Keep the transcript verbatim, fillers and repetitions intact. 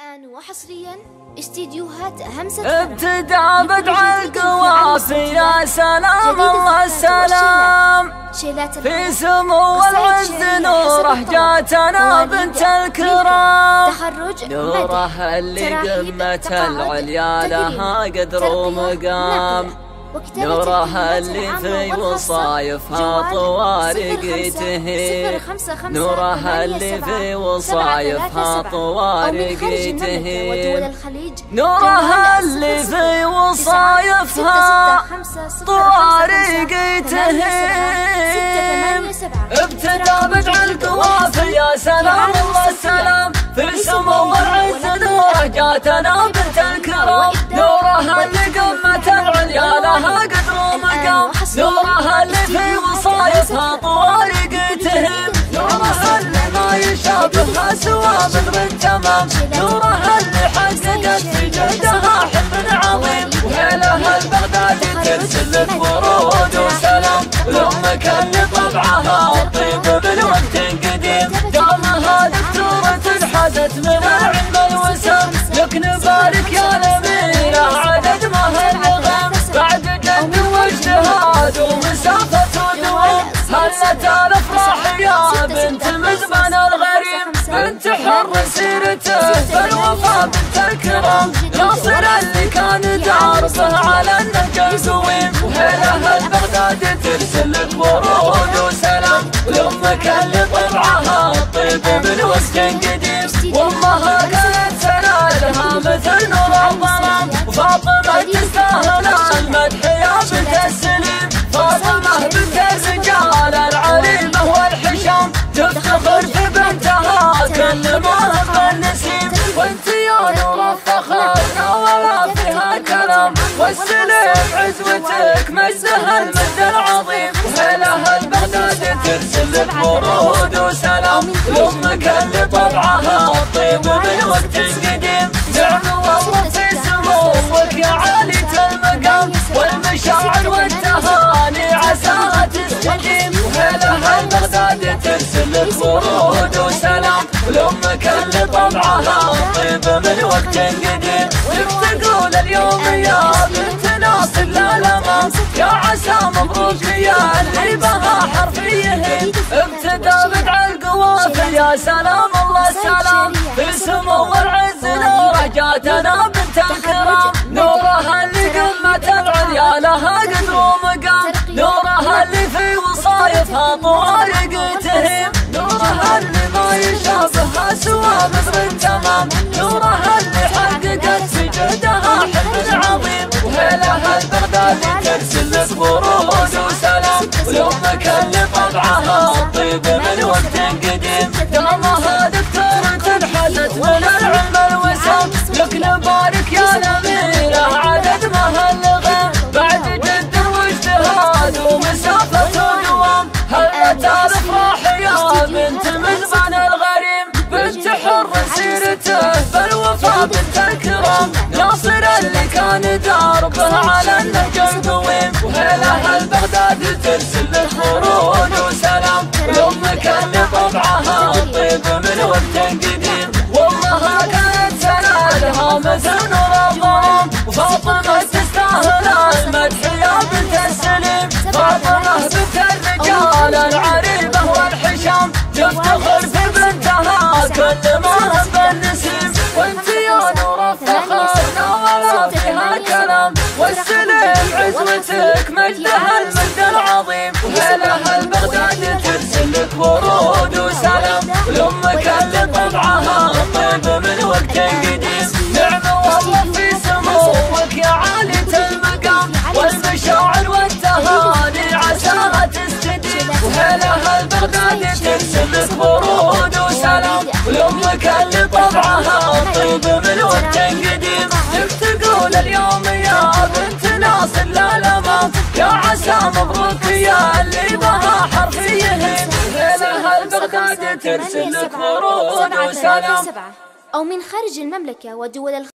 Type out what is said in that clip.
الآن وحصريا استديوهات همسة ابتدى بدع القوافي يا سلام الله السلام في سمو العز نوره جاتنا بنت الكرام نوره اللي قمة العليا لها قدر ومقام نورها اللي في وصايفها طوارق تهيب نورها اللي في وصايفها طوارق تهيب نورها اللي في وصايفها طوارق تهيب ابتدى بدع القوافي يا سلام الله السلام في سمو العز نوره جاتنا بنت الكرام نورها اللي قمة العليا لها قدر ومقام نورها اللي في وصايفها طوارق تهب نورها اللي ما يشابهها سوى بدر تمام نورها اللي حققت في جهدها حب عظيم وهيلها البغدادي ترسل لك ورود وسلام لأمك اللي طبعها الطيب من وقت قديم دامها دكتورة حازت من العلم الوسام لك نبارك يا الأميرة عدد ما هالغام بعد جد واجتهاد ومسافة ودوام هلت الافراح يا بنت مزمن الغريم بنت حر سيرته فالوفا بنت الكرام ناصر اللي كان تعرفه على النهج القويم وهيلها البغداد ترسل لك ورود وسلام ولامك اللي طبعها الطيب من وقت قديم وامها كانت سنادها مثل نور الظلام وفاطمه تستاهل المدح يا بنت السليم فاطمه بنت الرجال العريمه والحشام تفتخر في بنتها كل ما هب النسيم وانت يا نور الفخر ولا فيها كلام والسليم عزوتك مجدها المجد العظيم وهيلها البغداد ترسل لك ورود وسلام لامك اللي طبعها الطيب من وقت قديم نعم والله في سموك يا عالية المقام والمشاعر والتهاني عساها تستقيم وهيلها البغداد ترسل لك ورود وسلام ولامك اللي طبعها الطيب من وقت قديم تقول اليوم يا بنت ناصر للامام يا عسى مبروك يا اللي بها حرفيه ابتدى بدع القوافي يا سلام الله السلام في سمو العز نوره جاتنا بنت الكرام نورها اللي قمة العليا لها قدر ومقام نورها اللي في وصايفها طوارق تهيم نورها اللي ما يشابهها سوى بدر تمام نورها اللي حققت في جهدها حب عظيم وهيلها البغداد ترسل لك ورود وسلام ولامك اللي طبعها الطيب من وقت قديم دامها دكتورة حازت من العلم الوسام لك نبارك يا الأميرة عدد ما هالغام بعد جد واجتهاد ومسافة ودوام هلت الافراح يا بنت مزمن الغريم بنت حر سيرته فالوفا بنت الكرام ناصر اللي كان دربه على النهج القويم وهيلها البغداد ترسل لك ورود وسلام لامك اللي طبعها الطيب من وقت قديم والله كانت سنادها مثل نور الظلام وفاطمه تستاهل المدح يا بنت السليم فاطمه بنت الرجال العريمه والحشام تفتخر في بنتها كل ما هب النسيم وانت يا نور الفخر ولا فيها كلام والسليم عزوتك مجدها المجد العظيم وهيلها البغداد ترسل لك ورود وسلام ولامك اللي طبعها الطيب من وقت قديم نعم والله في سموك يا عالية المقام والمشاعر والتهاني عساها تستديم وهيلها البغداد ترسل لك ورود وسلام ولامك اللي طبعها الطيب من وقت قديم تقول اليوم يا بنت ناصر للامام يا عسى مبروك يا اللي بها حرفيه هيلها البغداد ترسل لك ورود وسلام أو من خارج المملكة ودول